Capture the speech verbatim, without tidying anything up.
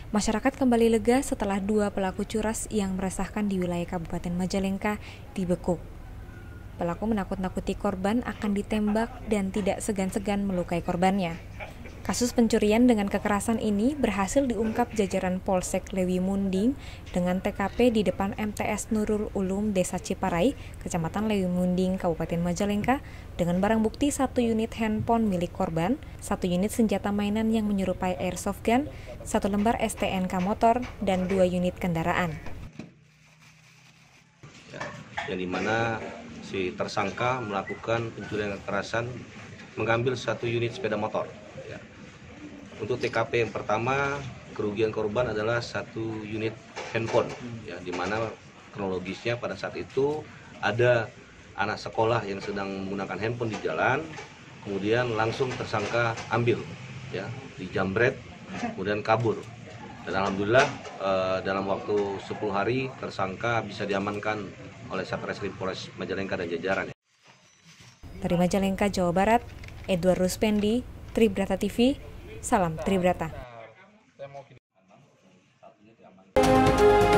Masyarakat kembali lega setelah dua pelaku curas yang meresahkan di wilayah Kabupaten Majalengka dibekuk. Pelaku menakut-nakuti korban akan ditembak dan tidak segan-segan melukai korbannya. Kasus pencurian dengan kekerasan ini berhasil diungkap jajaran Polsek Lewi Munding dengan T K P di depan M T S Nurul Ulum Desa Ciparai, Kecamatan Lewi Munding, Kabupaten Majalengka, dengan barang bukti satu unit handphone milik korban, satu unit senjata mainan yang menyerupai airsoft gun, satu lembar S T N K motor, dan dua unit kendaraan. Ya, yang dimana si tersangka melakukan pencurian kekerasan mengambil satu unit sepeda motor. Ya. Untuk T K P yang pertama, kerugian korban adalah satu unit handphone, ya, di mana kronologisnya pada saat itu ada anak sekolah yang sedang menggunakan handphone di jalan, kemudian langsung tersangka ambil, ya, dijambret, kemudian kabur. Dan alhamdulillah eh, dalam waktu sepuluh hari tersangka bisa diamankan oleh Satreskrim Polres Majalengka dan jajarannya. Dari Majalengka, Jawa Barat, Edward Ruspendi, Tribrata T V, salam Tribrata.